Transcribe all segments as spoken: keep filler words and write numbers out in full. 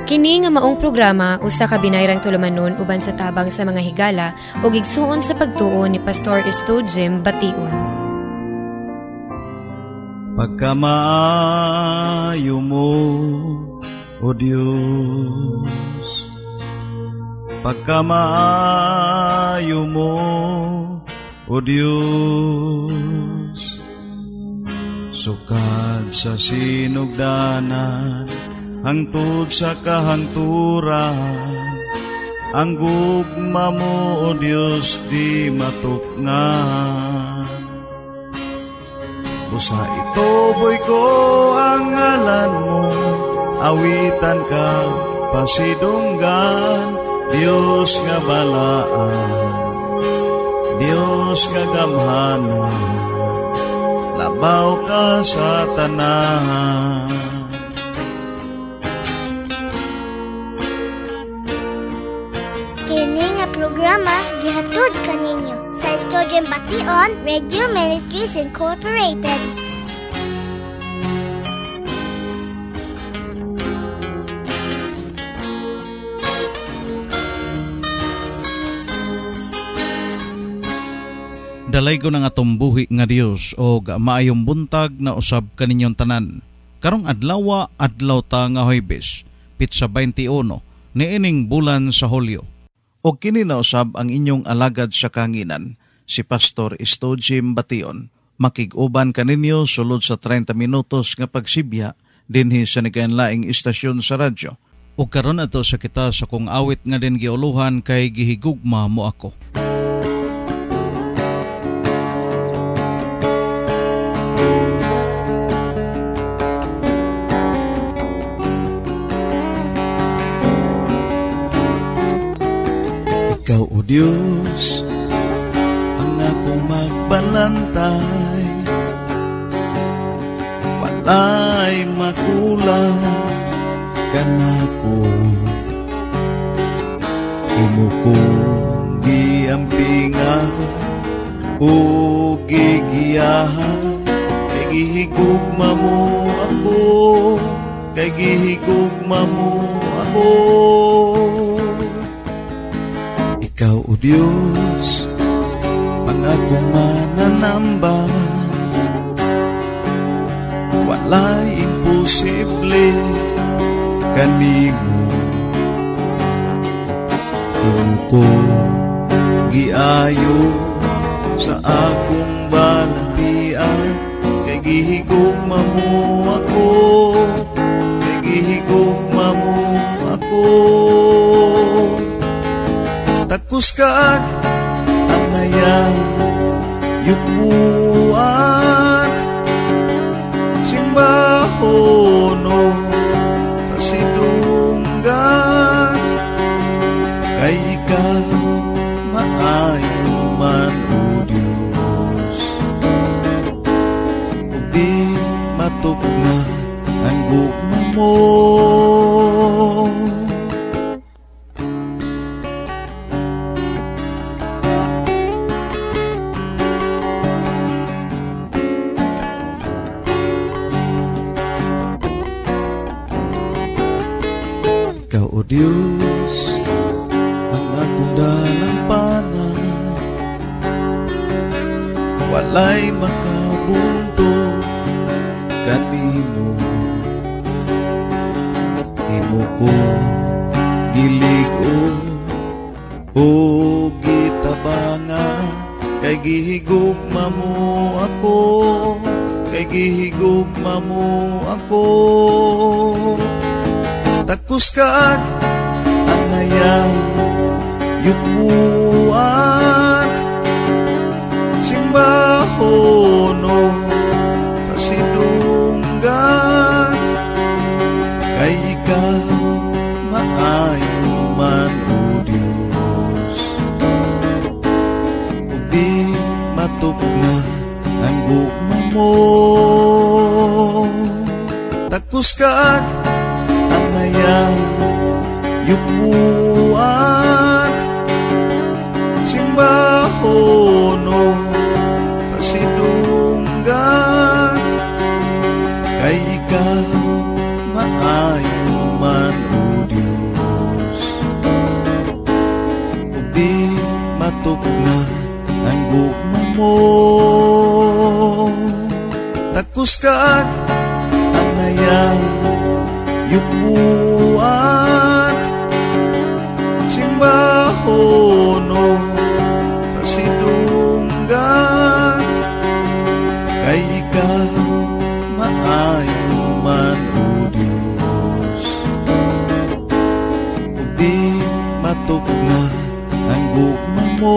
Kini nga maong programa usa ka binayrang tulumanon uban sa tabang sa mga higala ug igsuon sa pagtuo ni Pastor Estojem Bation. Pagkamaayo mo, O Diyos, pagkamaayo mo, O Diyos, sukad sa sinugdanan, hangtod sa kahangturan, ang gugma mo, O Diyos, di matukngan. Busa itoboy ko ang ngalan mo, awitan ka pasidunggan, Diyos nga balaan, Diyos nga gamhanan, labaw ka sa tanan. Kini nga programa gihatod kaninyo sa Estojem Bation Radio Ministries Incorporated. Dalay ko ng atong buhi nga Dios o maayong buntag na usab kaninyong tanan. Karong adlawa adlaw ta nga Huwebes, pitsa twenty-one, niining bulan sa Hulyo. O kini na usab ang inyong alagad sa kanginan, si Pastor Estojem Bation. Makig-uban kaninyo sulod sa thirty minutos nga pagsibya dinhi sa nagainlaing istasyon sa radyo. O karon ato sa kita sa kung awit nga din giuluhan kay gihigugma mo ako. Ikaw, O Diyos, ang akong magbalantay, walay makulang kanako. Imo kong giampingan o gigiyahan, kay gihigugma mo ako, kay gihigugma mo ako. Ikaw, O Diyos, ang akong mananamban, walay imposible kanimo. Imo ko giayo sa akong balantian, kay gihigugma mo ako, kay gihigugma mo ako. Takus kag anaya yukmuan, simbahono pasidunggan, kay ikaw maayo man, O Diyos. Di matukngan ang gugma mo. Ikaw, O Diyos, ang akong dalampanan, walay makabunto kanimo. Imo ko giligo o gitabangan, kay gihigugma mo ako, kay gihigugma mo ako. Takus kag anaya yukmuan, simbahono pasidunggan, kay ikaw maayo man, O Diyos. Di matukngan ang gugma mo. Takus kag anaya yukmuan, simbahono pasidunggan, kay ikaw maayo man, O Diyos. di matukna ang gugma mo.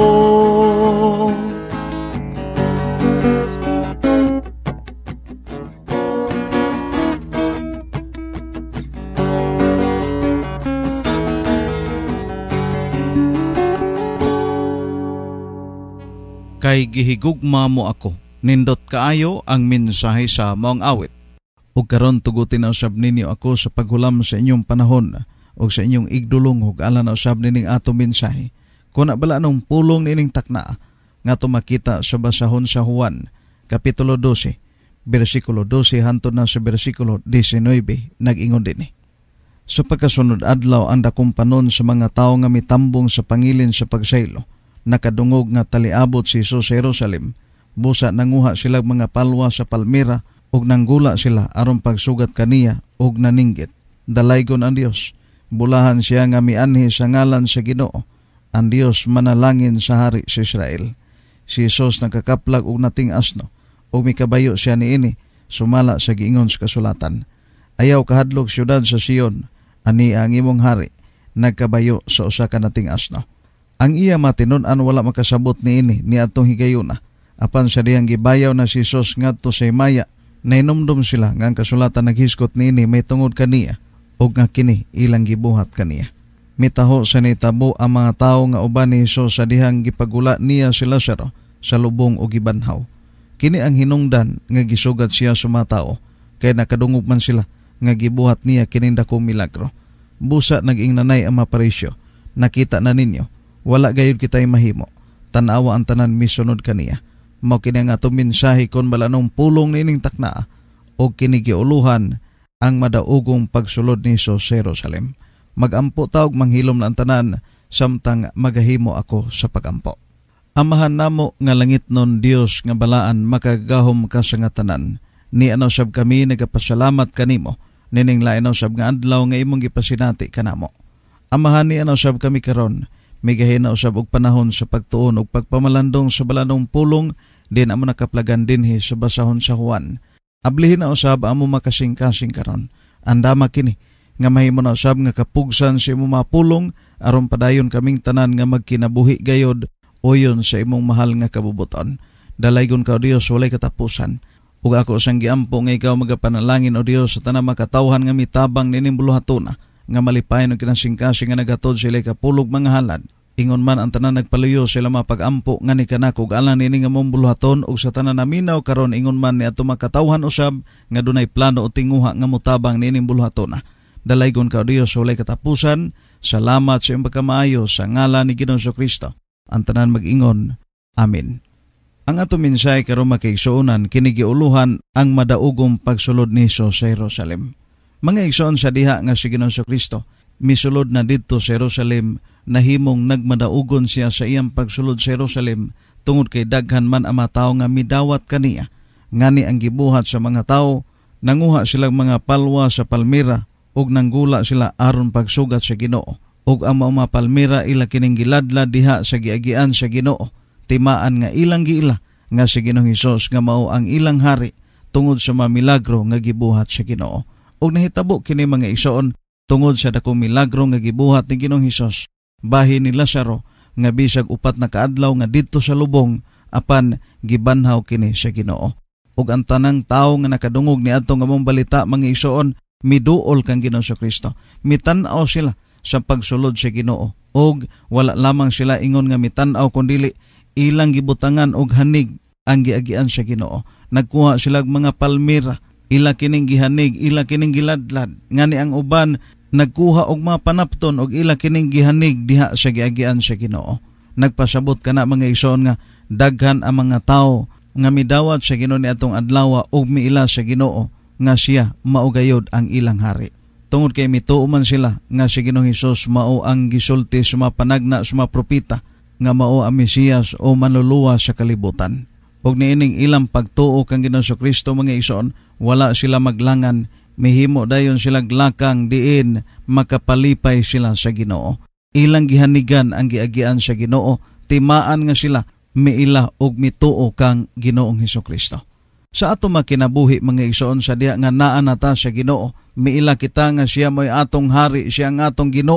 Kay gihigugma mo ako, nindot kaayo ang mensahe sa maong awit. Ug karon tugutin na usab ninyo ako sa paghulam sa inyong panahon o sa inyong igdulong ug ala na usab nining ato mensahe. Kuna bala nung pulong nining takna nga tumakita sa basahon sa Juan kapitulo twelve, bersikulo twelve hantod na sa bersikulo nineteen nag-ingon dinhi. Sa pagkasunod adlaw ang dakong panon sa mga tawo nga mitambong sa pangilin sa pagsaylo. Nakadungog nga taliabot si Jesus sa Jerusalem. Busa nanguha sila mga palwa sa palmira ug nanggula sila aron pagsugat kaniya ug naninggit. Dalaygon ang Dios. Bulahan siya nga mianhi sa ngalan sa Ginoo. Ang Dios manalangin sa hari sa Israel. Si Jesus nakakaplag og nating asno ug mikabayo siya niini sumala sa giingon sa kasulatan. Ayaw kahadlok siyudad sa Sion, ani ang imong hari nagkabayo sa usa ka nating asno. Ang iya matinon-an wala makasabot niini ni atong higayuna. Apan sa diyang gibayaw na si Jesus ngadto sa Maya, nainumdum sila nga ang kasulatan naghiskot niini may tungod kaniya ug nga kini ilang gibuhat kaniya. Mitaho sa nitabo ang mga tawo nga uban ni Jesus sa dihang gipagula niya si Lazaro sa lubong ug gibanhaw. Kini ang hinungdan nga gisugat siya sa mga tawo kay nakadungog man sila nga gibuhat niya kining dakong milagro. Busa naging nanay ang maparisyo. Nakita na ninyo wala gayud kitay mahimo, tanawa ang tanan misunod kaniya. Mao kini nga ato mensahe kon balanong pulong nining takna o kini giuluhan ang madaugong pagsulod ni Jesus sa Jerusalem. Magampo taog manghilom na ang tanan samtang magahimo ako sa pagampo. Amahan namo nga langit non Dios nga balaan makagahom ka sa nga tanan. Ni ano sab kami nagapasalamat kanimo nining lain sab nga adlaw nga imong gipasinati kanamo. Amahan ni ano sab kami karon. May gahina usab og panahon sa pagtuon og pagpamalandong sa balanong pulong din amo nakaplagan dinhi sa basahon sa Juan. Ablihin na usab amo makasing-kasing karon. Andama kini nga mahimo na usab nga kapugsan sa imong mga pulong aron padayon kaming tanan nga magkinabuhi gayod oyon sa imong mahal nga kabubuton. Dalaygon ka o Dios walay katapusan. Ug ako sang giampo nga ikaw magapanalangin o Dios sa tanang makatawhan nga mitabang nining buluhatuna. Nga malipayon og kinasing-kasing nga nagatod sila kapulog mga halad. Ingon man ang tanan nagpaluyo sila mapagampo nga ni kanako ug alang nini nga mong buluhaton ug sa tanan naminaw karon ingon man ni ato makatawhan usab nga dunay plano o tinguha nga mutabang nining buluhatona. Dalaygon ka o Dios walay katapusan. Salamat sa iyong pagkamaayo sa ngalan ni Ginoong Kristo. Ang tanan mag-ingon. Amen. Ang ato mensahe karon makiigsuonan kini giuluhan ang madaugong pagsulod ni Jesus sa Jerusalem. Mga igsoon sa diha nga si Ginoong Kristo, misulod na didto sa Jerusalem, nahimong nagmadaugon siya sa iyang pagsulod sa Jerusalem tungod kay daghan man ang mga tawo nga midawat kaniya. Ngani ang gibuhat sa mga tawo, nanguha silang mga palwa sa palmira ug nanggula sila aron pagsugat sa Ginoo. Ug ang mga palmira ila kining giladlad diha sa giagian sa Ginoo. Timaan nga ilang giila nga si Ginoong Hesus nga mao ang ilang hari tungod sa mga milagro nga gibuhat sa Ginoo. Og nahitabo kini mga igsoon tungod sa dakong milagro nga gibuhat ni Ginoong Hesus. Bahin ni Lazaro nga bisag upat na kaadlaw nga didto sa lubong apan gibanhaw kini sa Ginoo. Ug ang tanang tawo nga nakadungog ni adto nga mong balita mga igsoon miduol kang Ginoong Kristo. Mitan-aw sila sa pagsulod sa Ginoo og wala lamang sila ingon nga mitan-aw kundili ilang gibutangan og hanig ang giagian sa Ginoo. Nagkuha sila mga palmira, ila kining gihanig, ila kining giladlad. Ngani ang uban nagkuha og mga panapton og ila kining gihanig diha sa giagian sa Ginoo. Nagpasabot kana mga igsoon nga daghan ang mga tawo nga midawat sa Ginoo niadtong adlaw og miila sa Ginoo nga siya mao gayod ang ilang hari. Tungod kay mituo man sila nga si Ginoong Hesus mao ang gisulti sa mga panagna sa mga propeta nga mao ang Mesiyas o manluluwa sa kalibutan. Og niining ilang pagtuo kang Ginoong Kristo mga igsoon, wala sila maglangan, mihimo dayon sila glakang diin makapalipay sila sa Ginoo. Ilang gihanigan ang giagian sa Ginoo, timaan nga sila miila og mituo kang Ginoong Hesukristo. Sa ato makinabuhi mga igsoon sa diha nga naa nata sa Ginoo, miila kita nga siya mo'y atong hari, siya ang atong Ginoo,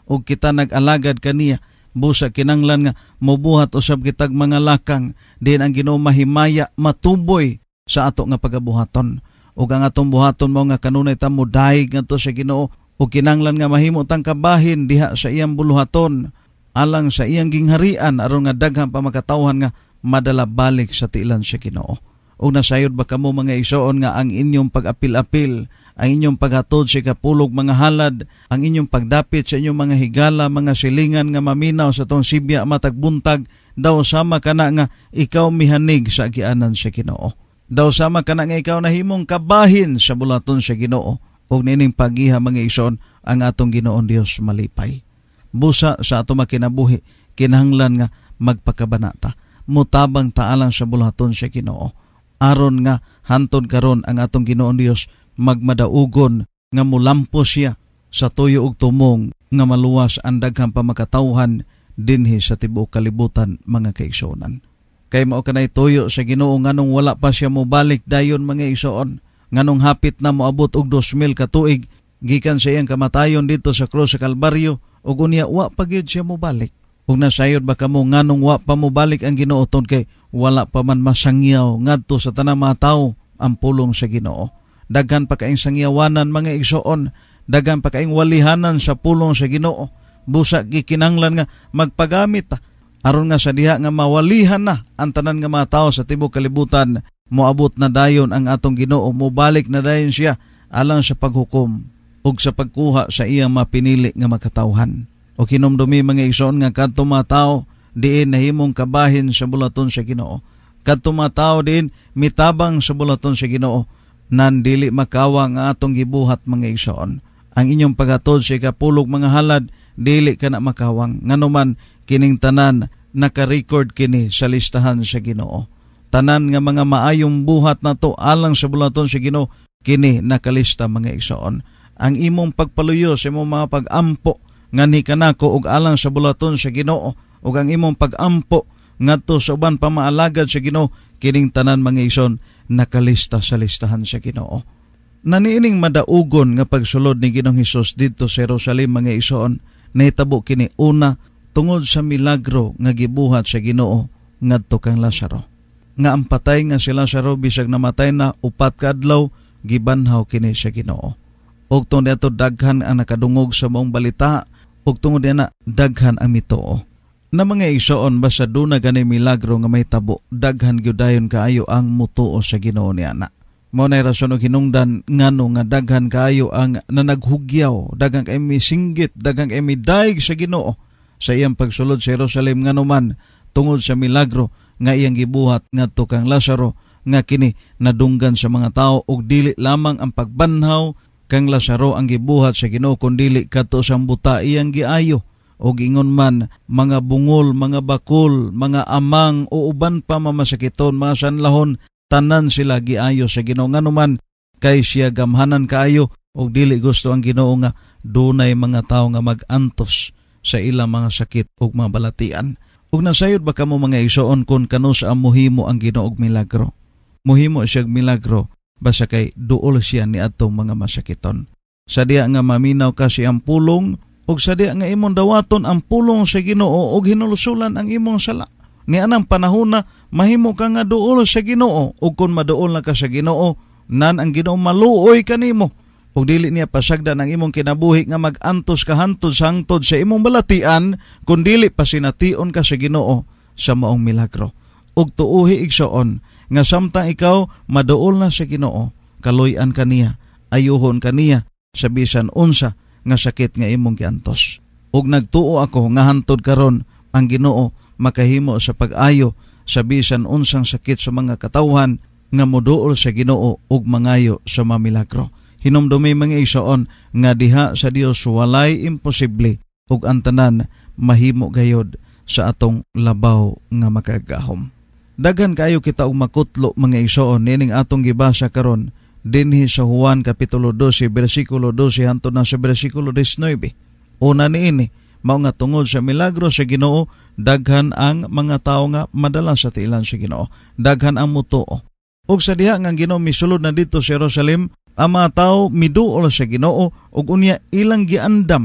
ug kita nag-alagad kaniya. Busa kinanglan nga mobuhat usab kitag mga lakang, din ang Ginoo mahimaya matuboy sa ato nga pagabuhaton. Ug ang atong buhaton mo nga kanunay ta modaig ngadto sa Ginoo, ug kinanglan nga mahimo tang kabahin diha sa iyang buluhaton alang sa iyang gingharian aron nga daghang pa makatawhan nga madala balik sa tiilan sa Ginoo. Ug nasayod ba kamo mga igsoon nga ang inyong pag-apil-apil, ang inyong paghatod sa kapulog mga halad, ang inyong pagdapit sa inyong mga higala, mga silingan nga maminaw sa tong sibya matagbuntag, daw sama kana nga ikaw mihanig sa agianan sa Ginoo. Daw sama kana nga ikaw nahimong kabahin sa bulaton sa Ginoo. Ug nining pagiha mga igsoon ang atong Ginoon Dios malipay. Busa sa ato makinabuhi kinahanglan nga magpakabanata, mutabang taalang sa bulaton sa Ginoo. Aron nga hantod karon ang atong Ginoon Dios magmadaugon nga mulampos siya sa tuyo ug tumong nga maluwas ang daghang pamakatawhan dinhi sa tibuok kalibutan mga kaigsuonan. Kay mao kanay tuyo sa Ginoo nganong wala pa siya mobalik dayon mga igsoon, nganong hapit na moabot og two thousand ka tuig gikan sa iyang kamatayon dito sa krus sa Kalbaryo, ug unya wa pa gyud siya mobalik. Ug nasayod ba kamo nganong wa pa mobalik ang Ginoo tungod kay wala pa man masangyaw ngadto sa tanang mga tawo ang pulong sa Ginoo. Daghan pa kaing sangyawanan mga igsoon, daghan pa kaing walihanan sa pulong sa Ginoo. Busa gikinanglan nga magpagamit ta aron nga sa diha nga mawalihan na ang tanan nga mga tawo sa tibuok kalibutan, moabot na dayon ang atong Ginoo, mobalik na dayon siya alang sa paghukom ug sa pagkuha sa iyang mapinili nga makatawhan. O kinumdumi mga igsoon nga kadto mga tawo diin nahimong kabahin sa bulaton sa Ginoo. Kadto mga tawo diin mitabang sa bulaton sa Ginoo, nan dili makawa nga atong gibuhat mga igsoon. Ang inyong paghatod sa ikapulog mga halad dili kana makawang, nganuman kining tanan naka-record kini sa listahan sa Ginoo. Tanan nga mga maayong buhat nato alang sa bulaton sa Ginoo kini nakalista mga igsoon. Ang imong pagpaluyo sa imong mga pag-ampo ngani kanako ug alang sa bulaton sa Ginoo, ug ang imong pag-ampo ngadto sa uban pamaalagad sa Ginoo, kining tanan mga igsoon nakalista sa listahan sa Ginoo. Naniining madaugon nga pagsulod ni Ginoong Hesus didto sa Jerusalem mga igsoon, nahitabo kini una tungod sa milagro nga gibuhat sa Ginoo ngadto kang Lazaro. Nga ang patay nga si Lazaro bisag namatay na upat ka adlaw gibanhaw kini sa Ginoo. Ug tungod ato daghan ang nakadungog sa maong balita, ug tungod na daghan ang mitoo. Na mga igsoon basta duna gani milagro nga may tabo, daghan gyud dayon kaayo ang mutuo sa Ginoo niana. Mao nay rason og hinungdan ngano nga daghan kaayo ang nanaghugyaw, daghan kay misinggit, daghan kay midaig sa Ginoo sa iyang pagsulod sa Jerusalem ngano man tungod sa milagro nga iyang gibuhat ngadto kang Lazaro, nga kini nadunggan sa mga tawo ug dili lamang ang pagbanhaw kang Lazaro ang gibuhat sa Ginoo kundi kadto sang buta iyang giayo. O gingon man mga bungol, mga bakol, mga amang o uban pa mamasakiton, mga sanlahon, tanan sila giayo sa Ginoo nganuman kay siya gamhanan kaayo o dili gusto ang Ginoo nga dunay mga tawo nga magantos sa ilang mga sakit ug mga balatian. Ug nasayod ba kamo mga igsoon kung kano sa muhimo ang Ginoo og milagro? Muhimo siya milagro basta kay duol siya ni atong mga masakiton. Sa diya nga maminaw kasi ang pulong, ug sa diya nga imong dawaton ang pulong sa Ginoo ug hinulusulan ang imong sala. Ni anang panahon na mahimo ka nga duol sa Ginoo, ug kun maduol na ka sa Ginoo, nan ang Ginoo maluoy kanimo. Ug dili niya pasagdan ang imong kinabuhi nga magantos ka hantod sa hangtod sa imong balatian, kun dili pasination ka sa Ginoo sa maong milagro. Ug tuuhi igsoon nga samtang ikaw maduol na sa Ginoo, kaloy-an kaniya, ayuhon kaniya sa bisan unsa nga sakit nga imong giantos. Ug nagtuo ako nga hantod karon ang Ginoo makahimo sa pag-ayo sa bisan unsang sakit sa mga katawhan nga moduol sa Ginoo ug mangayo sa mga milagro. Hinumdumi mga igsoon nga diha sa Dios walay imposible ug ang tanan mahimo gayod sa atong labaw nga makagahom. Daghan kayo kita og makutlo mga igsoon nining atong gibasa karon dinhi sa Juan kapitulo twelve bersikulo twelve hangtod na sa bersikulo nineteen. Una niini mao nga tungod sa milagro sa Ginoo, daghan ang mga tawo nga madala sa tiilan sa Ginoo, daghan ang mutuo. Ug sa diha nga Ginoo misulod na dito sa Jerusalem, ang mga tawo miduol sa Ginoo ug unya ilang giandam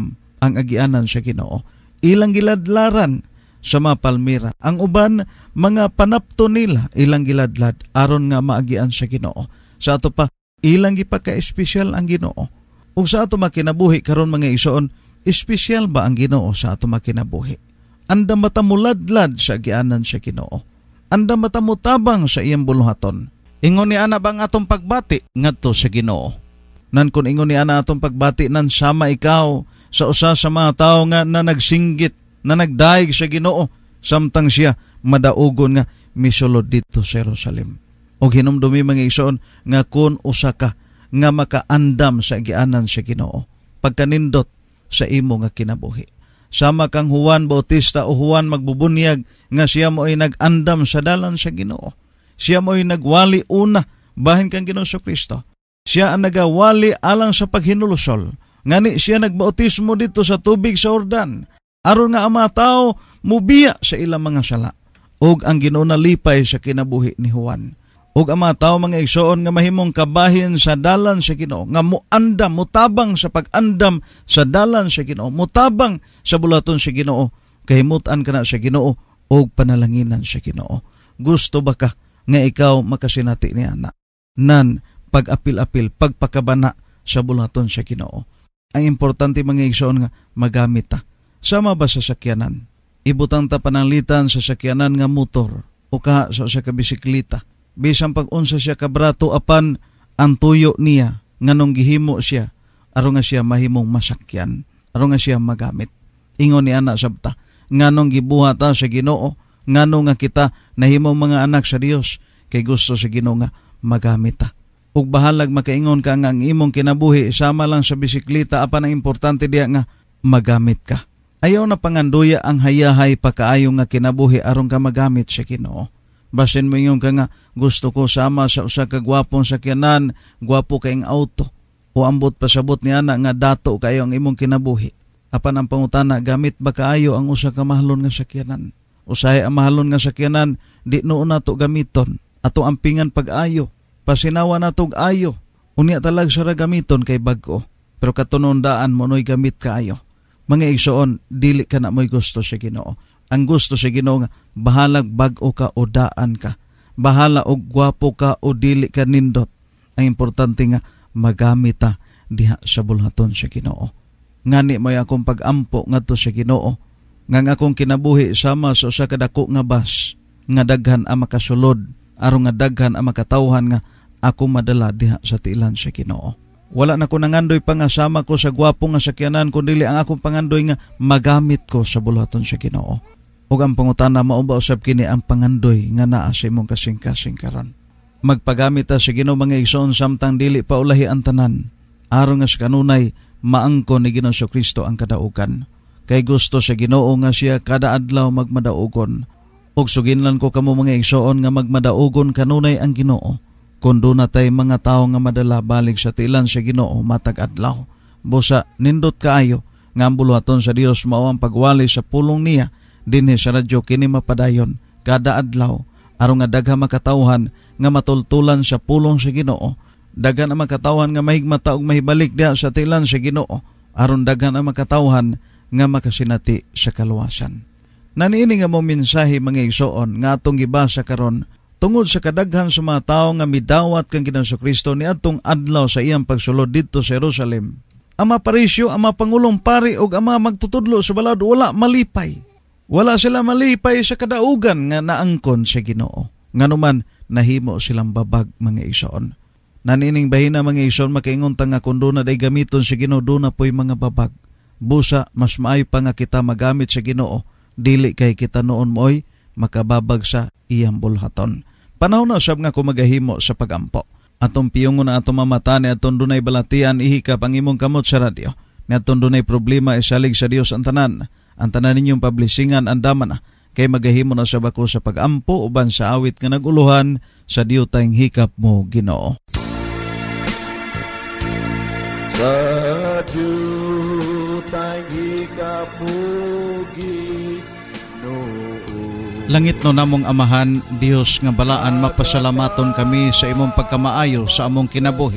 ang agianan sa Ginoo. Ilang giladlaran sa mga palmira. Ang uban mga panapto nila ilang giladlad aron nga maagian sa Ginoo. Sa ato pa ilang gipaka-espesyal ang Ginoo. Ug sa ato makinabuhi karon mga igsoon, espesyal ba ang Ginoo sa ato makinabuhi? Anda matamuladlad sa agianan sa Ginoo. Anda matamutabang sa iyang buluhaton. Ingon ni ana bang atong pagbati ngadto sa Ginoo? Nan kun ingon ni ana atong pagbati nan sama ikaw sa usa sa mga tawo nga na nagsinggit, na nagdaig sa Ginoo, samtang siya madaugon nga misulod dito sa Jerusalem. O hinumdumi mga igsoon nga kun usa ka nga makaandam sa agianan sa Ginoo, pagkanindot sa imo nga kinabuhi. Sama kang Juan Bautista o Juan magbubunyag nga siya mo ay nag-andam sa dalan sa Ginoo. Siya mo ay nagwali una bahin kang Ginoo Kristo. Siya ang nagawali alang sa paghinulusol. Ngani siya nagbautismo dito sa tubig sa Jordan. Aron nga ang mga tao mubiya sa ilang mga sala. Og ang Ginoo nalipay sa kinabuhi ni Juan. Og ang mga tao mga igsoon nga mahimong kabahin sa dalan sa Ginoo, nga muandam, mutabang sa pag-andam sa dalan sa Ginoo, mutabang sa bulaton sa Ginoo, kahimutan ka na sa Ginoo og panalanginan sa Ginoo. Gusto ba ka nga ikaw makasinati ni ana nan pag-apil-apil, pagpakabana sa bulaton sa Ginoo? Ang importante mga igsoon nga magamit ta. Sama ba sa sakyanan? Ibutang ta pananglitan sa sakyanan nga motor o ka sa sa kabisikleta. Bisan pag-unsa siya kabrato apan ang tuyo niya nganong gihimo siya aron nga siya mahimong masakyan, aron nga siya magamit. Ingon ni ana sabta, nganong gibuhat ta sa Ginoo, nganong nga kita nahimong mga anak sa Dios, kay gusto sa Ginoo nga magamit ta. Ug bahalag makaingon ka nga ang imong kinabuhi sama lang sa bisikleta, apan ang importante diya nga magamit ka. Ayaw na panganduya ang hayahay pakaayo nga kinabuhi aron ka magamit sa Ginoo. Basin mo yung ka nga gusto ko sama sa usa ka gwapong sakyanan, gwapo kayong auto, o ambot pasabot niya na nga dato kayo ang imong kinabuhi. Apan ang pangutana, gamit ba kaayo ang usa ka mahalon nga sakyanan? Usahay ang mahalon nga sakyanan, di noon nato gamiton, ato ampingan pag-ayo, pasinawa nato ayo, unya talag sa gamiton kay bag-o, pero katunondaan mo no'y gamit kaayo. Mga igsoon, dili ka na mo'y gusto sa Ginoo. Ang gusto sa Ginoo nga bahalag bag-o ka o daan ka, bahala og gwapo ka o dili ka nindot. Ang importante nga magamit ta diha sa bulhaton sa Ginoo. Ngani mo'y akong pag-ampo ngadto sa Ginoo, nga akong kinabuhi sama sa usa ka dako nga bus, nga daghan ang makasulod, aron nga daghan ang makatawhan nga ako madala diha sa tiilan sa Ginoo. Wala na ko nangandoy pangasama ko sa gwapo nga sakyanan, kundi ang akong pangandoy nga magamit ko sa bulaton sa Ginoo. Ug ang pangutana, mao ba usab kini ang pangandoy nga naa sa imong kasing-kasing karon? Magpagamit ta sa Ginoo mga igsoon samtang dili pa ulahi ang tanan, aron nga sa kanunay maangkon ni Ginoo Kristo ang kadaugan. Kay gusto sa Ginoo nga siya kada adlaw magmadaugon. Ug suginlan ko kamo mga igsoon nga magmadaugon kanunay ang Ginoo. Kundo na tay mga tao nga madala balik sa tilan sa Ginoo matag adlaw. Busa nindot kaayo nga ang buluhaton sa Dios mao ang pagwali sa pulong niya dinhi sa radyo kini mapadayon kada adlaw aron nga dagha makatawhan nga matultulan sa pulong sa Ginoo. Daghan ang makatawhan nga mahigmata ug mahibalik diha sa tilan sa Ginoo aron daghan ang makatawhan nga makasinati sa kaluwasan. Naniini nga mo mensahe mga igsoon nga atong gibasa karon tungod sa kadaghan sa mga tao nga midawat kang Ginoo Kristo ni atong adlaw sa iyang pagsulod dito sa Jerusalem. Ang mga parisyo, ang mga pangulong pari o ang mga magtutudlo sa balad wala malipay. Wala sila malipay sa kadaugan nga naangkon sa Ginoo. Nganuman nahimo silang babag mga igsoon. Nanining bahina mga igsoon makaingon ta nga kun do na day gamiton sa Ginoo do na poy mga babag. Busa mas maayo pa nga kita magamit sa Ginoo dili kay kita noon moy makababag sa iyang bulhaton. Panahon na usab nga kumagahimo sa pagampo. Atong piyongon na atong mamata ni atong dunay balatian ihikap ang imong kamot sa radyo. Ni atong dunay problema isalig sa Dios ang tanan. Ang tanan ninyong publisingan andaman na kay magahimo na sa bako sa pagampo uban sa awit nga naguluhan sa diyutayng hikap mo Ginoo. Sa diyutayng hikap mo Langit no namong Amahan, Dios nga balaan, mapasalamaton kami sa imong pagkamaayo sa among kinabuhi.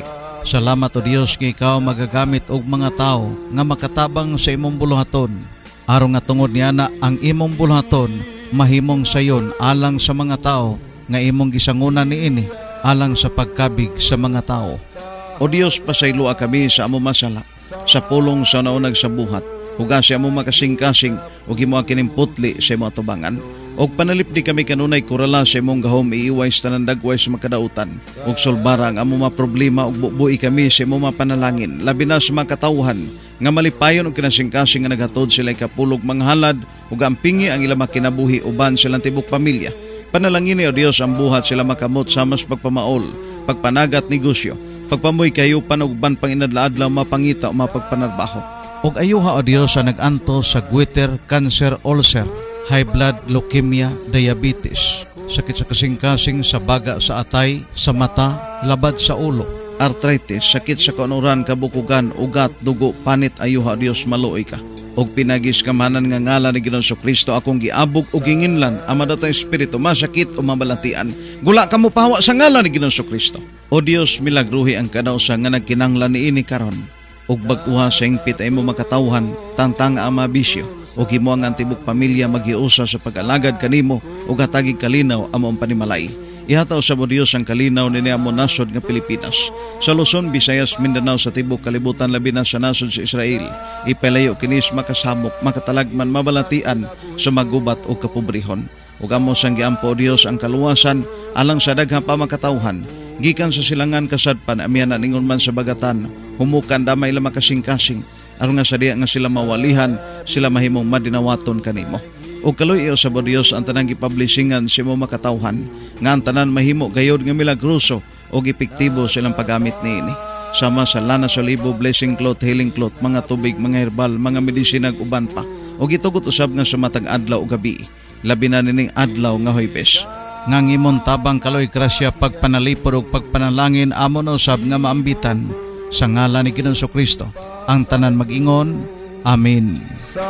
Salamat o Dios nga ikaw magagamit og mga tao nga makatabang sa imong buluhaton. Aron nga tungod niya na ang imong buluhaton mahimong sayon alang sa mga tao nga imong gisangunan niini alang sa pagkabig sa mga tao. O Dios, pasayloa kami sa amo masala, sa pulong sa naunag sa buhat, huga sa amo makasing-kasing o himo kinimputli sa imo atubangan, o panalipdi kami kanunay kurala sa imong gahom iiway sa tanandagway sa makadautan, o solbara ang amo maproblema o bubui kami sa imo mapanalangin, labi na sa makatawhan, nga malipayon o kinasing-kasing nga naghatod sila kapulog manghalad, o gampingi ang ilang makinabuhi uban silang tibok pamilya. Panalangin ni o Dios ang buhat sila makamot sa mas pagpamaol, pagpanagat negosyo, pagpamoy kayo panugban pang inadlaadlaw mapangita o mapagpanarbaho. Og ayuha o Dios sa naganto sa goiter, cancer, ulcer, high blood, leukemia, diabetes, sakit sa kasing-kasing sa baga sa atay, sa mata, labad sa ulo, arthritis, sakit sa kanuran, kabukugan, ugat, dugo, panit, ayuha o Dios maluoy ka. Og pinagis kamanan nga ngalan ni Ginoong Kristo akong giabog og ginginlan ang madatang espiritu masakit o mabalatian. Gula ka mo pahawa sa ngalan ni Ginoong Kristo. O Dios, milagruhi ang kadausa nga nagkinanglan niini karon. Og bag-uha sa ingpit ay mo makatawhan tantang ang mabisyo. Og himo ang antibok pamilya maghiusa sa pag-alagad kanimo og hatagig kalinaw among panimalay. Ihataw sa mo Dios ang kalinaw ni niya mo nasod nga Pilipinas. Sa Luzon, Visayas, Mindanao sa tibok kalibutan labi na sa nasod sa Israel. Ipalayo kinis makasamok, makatalagman, mabalatian sa magubat o kapobrehon. Ug amo sang giampo Dios ang kaluwasan alang sa daghang pamakatawhan. Gikan sa silangan kasadpan amihan ningon man sa bagatan, humukan damay la makasing-kasing. Aron nga sa diya nga sila mawalihan, sila mahimong madinawaton kanimo. O kaloy iyo sa Dios ang tanang gipublishingan si mo makatawhan nga ang tanan mahimo gayod nga milagroso o epektibo silang paggamit niini. Sama sa lana sa libo, blessing cloth, healing cloth, mga tubig, mga herbal, mga medisina ug uban pa. O gitugot usab nga sa matag adlaw ug gabi, labi na nining adlaw nga Huwebes. Nga ngimon tabang kaloy grasya pagpanalipod ug pagpanalangin amon usab nga maambitan sa ngalan ni Ginoong Kristo. Ang tanan mag-ingon, Amen.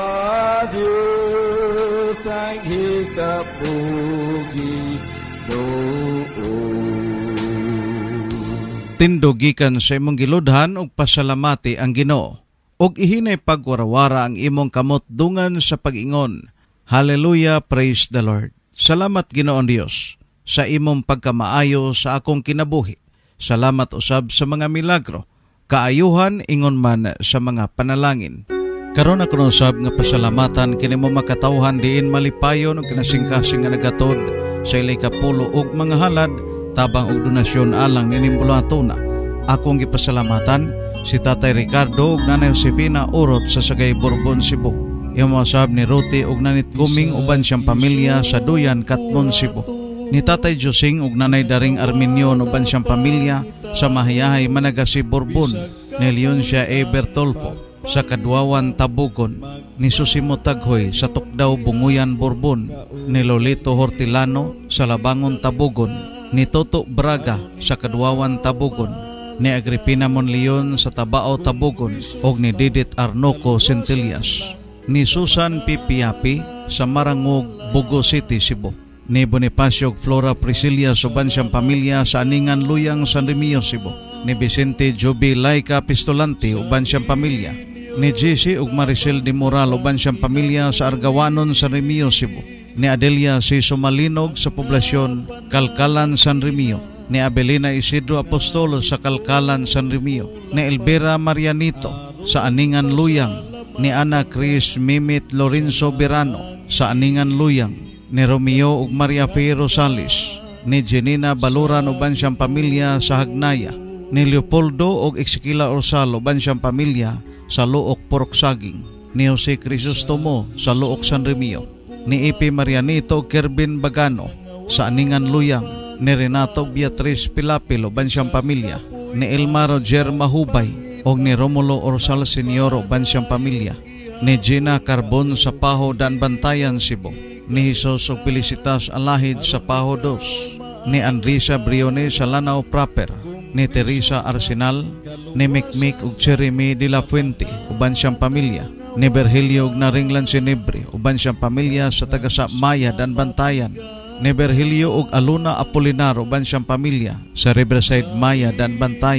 Sa Diyos ang hikapugi doon. Tindugikan sa imong giludhan ug pasalamati ang Ginoo. Og ihinay pagwarawara ang imong kamot dungan sa pag-ingon. Hallelujah, praise the Lord. Salamat Ginoong Dios sa imong pagkamaayo sa akong kinabuhi. Salamat usab sa mga milagro. Kaayuhan ingon man sa mga panalangin. Karon ako usab nga pasalamatan kini mo makatawhan diin malipayon og kinasing-kasing nga nagatod sa ilay kapulo og mga halad tabang og donasyon alang ninimbuluhatuna. Akong gipasalamatan si Tatay Ricardo ug Nanay Josefina Urot sa Sagay Bourbon, Cebu. Imo usab ni Ruti ug Nanit Guming uban siyang pamilya sa Duyan, Katmon, Cebu. Ni Tatay Josing ug Nanay Daring Arminio uban siyang pamilya sa Mahayahay, Managasi, Bourbon. Ni Leoncia A. Bertolfo sa Kadwawan, Tabugon. Ni Susimo Taghoy sa Tukdaw, Bunguyan, Bourbon. Ni Lolito Hortilano sa Labangon, Tabugon. Ni Toto Braga sa Kadwawan, Tabugon. Ni Agripina Monleon sa Tabao, Tabugon. Og ni Didit Arnoco Centillas. Ni Susan Pipiapi sa Marangog, Bugo City, Cebu. Ni Bonifacio Flora Priscilla suban siyang pamilya sa Aningan, Luyang, San Remio, Cebu. Ni Vicente Joby Laika Pistolante uban siyang pamilya. Ni J C ug Maricel de Moral uban siyang pamilya sa Argawanon, San Remio, Cebu. Ni Adelia C. Sumalinog sa poblasyon Kalkalan, San Remio. Ni Abelina Isidro Apostolo sa Kalkalan, San Remio. Ni Elvira Marianito sa Aningan, Luyang. Ni Ana Cris Mimit Lorenzo Birano sa Aningan, Luyang. Ni Romeo ug Maria Fe Rosales. Ni Jenina Baluran uban siyang pamilya sa Hagnaya. Ni Leopoldo ug Exquila Orsal uban siyang pamilya sa Luok, Poroksaging. Ni Jose Crisostomo sa Luok, San Remio. Ni Ipi Marianito Kerbin Bagano sa Aningan, Luyang. Ni Renato Beatriz Pilapil uban siyang pamilya. Ni Elma Roger Mahubay ug ni Romulo Orsal Senior uban siyang pamilya. Ni Gina Carbon sa Paho, Dan Bantayan, Cebu. Ni Jesus ug Felicitas Alahid sa Paho dos. Ni Andrisa Briones sa Lanao Proper. Ni Teresa Arsenal. Ni Mikmik ug Jeremy de la Fuente uban siyang pamilya. Ni Berhelio ug Naringlan Sinebre uban siyang pamilya sa Tagasa Maya, Dan Bantayan. Ni Berhelio ug Aluna Apolinar uban siyang pamilya sa Riverside Maya, Dan Bantayan.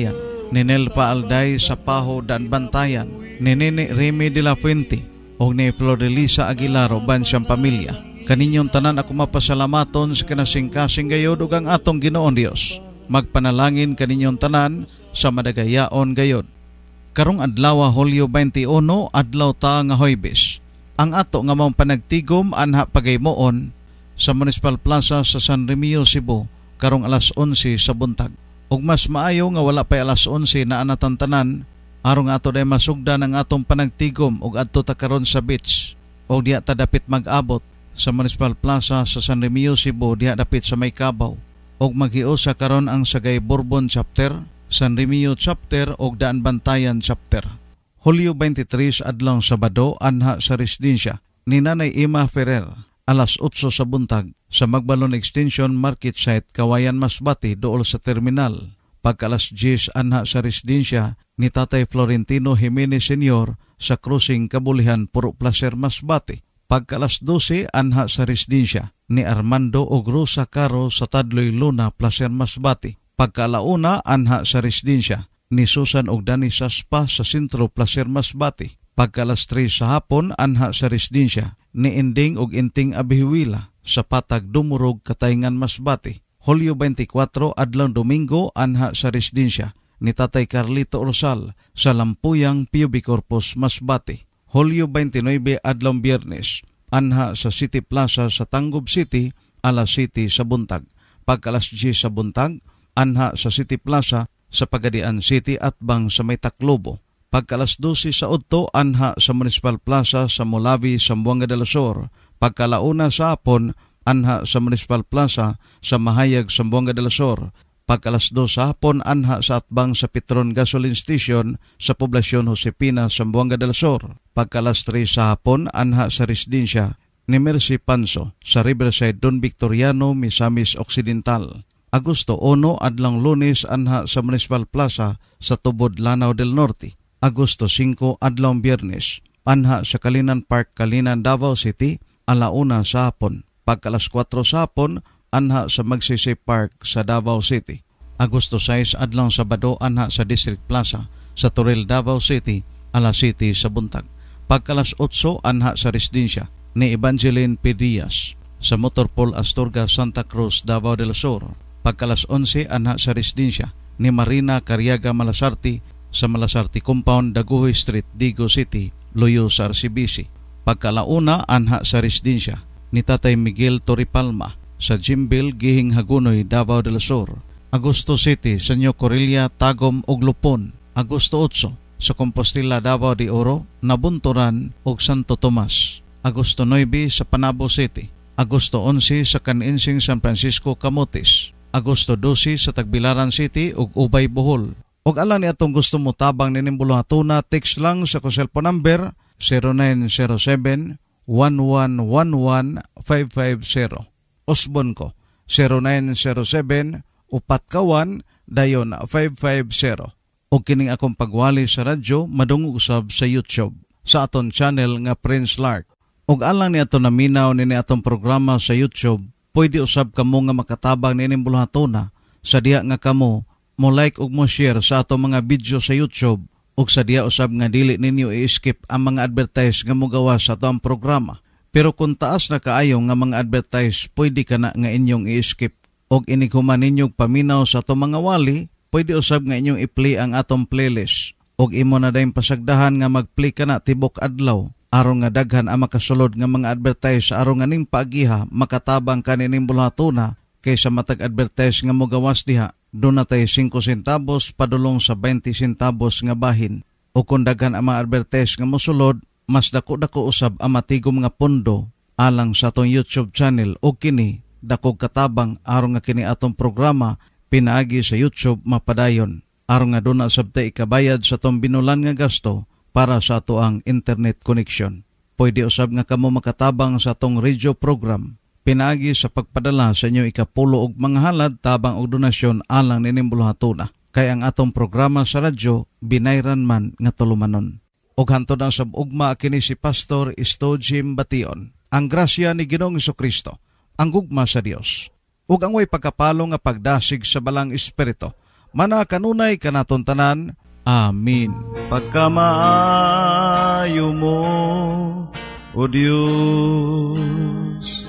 ni Nelpa Alday sa Paho dan Bantayan, ni Nene Remy de la Fuente, o ni Florelisa Aguilar o bansiyang pamilya. Kaninyong tanan ako mapasalamaton sa kinasing-kasing gayod ug ang atong Ginoon Dios. Magpanalangin kaninyong tanan sa madagayaon gayod. Karong adlaw Hulyo twenty-one, adlaw ta nga Huwebes. Ang ato nga mong panagtigom anha pagaymoon sa Municipal Plaza sa San Remigio, Cebu, karong alas onse sa buntag. Ug mas maayo nga wala pa alas onse na anatan tanan, aron ato day masugdan ang atong panagtigom ug adto ta karon sa beach o diha ta dapit mag-abot sa Municipal Plaza sa San Remigio, Cebu, diha dapit sa May Cabaw. Og maghiusa karon ang Sagay Bourbon Chapter, San Remigio Chapter ug Daan Bantayan Chapter. Hulyo twenty-three adlaw Sabado anha sa residensya ni Nanay Ima Ferrer, alas otso sa buntag sa Magbalon Extension Market Site, Kawayan, Masbate, dool sa terminal. Pagka alas diyes anha sa residensya ni Tatay Florentino Jimenez Senior sa Cruising Kabulihan, Puro Placer, Masbate. Pagka alas dose anha sa residensya ni Armando og Rosa Caro sa Tadloy Luna, Placer, Masbate. Pagka alauna anha sa residensya ni Susan og Dani Saspa sa Sentro, Placer, Masbate. Pagka alas tres sa hapon anha sa residensya ni Inding og Inting Abihuila sa Patag, Dumurog, Katayngan, Masbate. Hulyo twenty-four adlaw Domingo anha sa residensya ni Tatay Carlito Rosal sa Lampuyang, P U B Corpus, Masbate. Hulyo twenty-nine adlaw Biyernes anha sa City Plaza sa Tangub City, alas City sa buntag. Pagka alas diyes sa buntag anha sa City Plaza sa Pagadian City at Bang sa May Taclobo. Pagka alas dose sa udto anha sa Municipal Plaza sa Molavi, Zamboanga del Sur. Pagka alauna sa hapon anha sa Municipal Plaza sa Mahayag, Zamboanga del Sur. Pagka alas dos sa hapon anha sa Atbang sa Petron Gasoline Station sa Poblasyon Josepina, Zamboanga del Sur. Pagka alas tres sa hapon anha sa residensya ni Mercy Panso sa Riverside, Don Victoriano, Misamis Occidental. Agosto one adlaw Lunes anha sa Municipal Plaza sa Tubod, Lanao del Norte. Agosto five adlaw Biyernes anha sa Kalinan Park, Kalinan, Davao City, alauna sa hapon. Pagka alas kwatro sa hapon anha sa Magsisay Park sa Davao City. Agosto six adlaw Sabado anha sa District Plaza sa Toril, Davao City, alas City sa buntag. Pagka alas otso anha sa residensya ni Evangeline P. Diaz sa Motorpol Astorga, Santa Cruz, Davao del Sur. Pagka alas onse anha sa residensya ni Marina Cariaga Malasarte sa Malasarte Compound, Daguhoy Street, Digo City, Loyo sa R C B C. Pagka alauna anha sa residensya ni Tatay Miguel Toripalma sa Jimbil, Gihing Hagunoy, Davao del Sur. Agosto City sa New Corilla, Tagum ug Lupon. Agosto eight sa Compostela, Davao de Oro, Nabunturan ug Santo Tomas. Agosto nine sa Panabo City. Agosto eleven sa Caninsing, San Francisco, Camotes. Agosto twelve sa Tagbilaran City ug Ubay, Bohol. Og ala ni atong gusto mo tabang ninimbulong atuna, text lang sa ko cellphone number zero nine zero seven one one one one five five zero. Osbon ko zero nine zero seven upat kawan dayon five five zero. Og kining akong pagwali sa radyo madungog usab sa YouTube sa aton channel nga Prince Lark. Og alang ni ato naminaw nini atong programa sa YouTube, pwede usab kamo nga makatabang nining bulhatona sa diha nga kamo mo like ug mo share sa atong mga video sa YouTube ug sa diha usab nga dili ninyo i-skip ang mga advertise nga mogawa sa atong programa. Pero kung taas na kaayo nga mga advertise, pwede ka na nga inyong i-skip og inighuman ninyong paminaw sa atong mga wali, pwede usab nga inyong i-play ang atong playlist og imo na dayong pasagdahan nga mag-play ka na tibok adlaw aron nga daghan ang makasulod nga mga advertise aron nga ning paagiha makatabang kanining bulhatona kaysa matag advertise nga mogawas diha doon natay five centavos padulong sa twenty centavos nga bahin. O kung daghan ang mga advertise nga mosulod, mas dako-dako usab ang matigom nga pondo alang sa atong YouTube channel o kini dakog katabang aron nga kini atong programa pinaagi sa YouTube mapadayon aron nga doon na sabtay ikabayad sa atong binulan nga gasto para sa ato ang internet connection. Pwede usab nga kamo makatabang sa atong radio program pinaagi sa pagpadala sa inyo ikapulo og mga halad tabang og donasyon alang nining bulhatuna. Kay ang atong programa sa radyo binayran man nga tulumanon. Og hantod ang sab-ugma kini si Pastor Stojim Bation. Ang grasya ni Ginoong Jesucristo, ang gugma sa Dios, ug ang way pagkapalo nga pagdasig sa balang espiritu Mana kanunay kanaton tanan. Amin. Pagkamaayo mo, O Dios,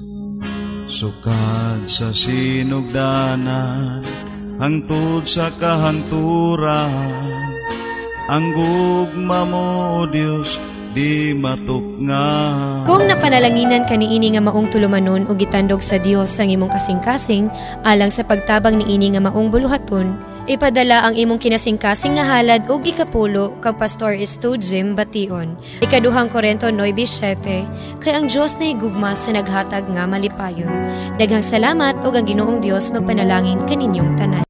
sukad sa sinugdanan, hangtod sa kahangturan, ang gugma mo, O Dios, di matukngan. Kung napanalanginan ka niini nga maong tulumanon o gitandog sa Dios ang imong kasing-kasing, alang sa pagtabang niini nga maong buluhaton, ipadala ang imong kinasing-kasing nga halad o gikapulo kag Pastor Estudjem Bation. Ikaduhang Korinto nine seven, kay ang Dios na higugma sa naghatag nga malipayon. Daghang salamat ug ang Ginoong Dios magpanalangin kaninyong tanan.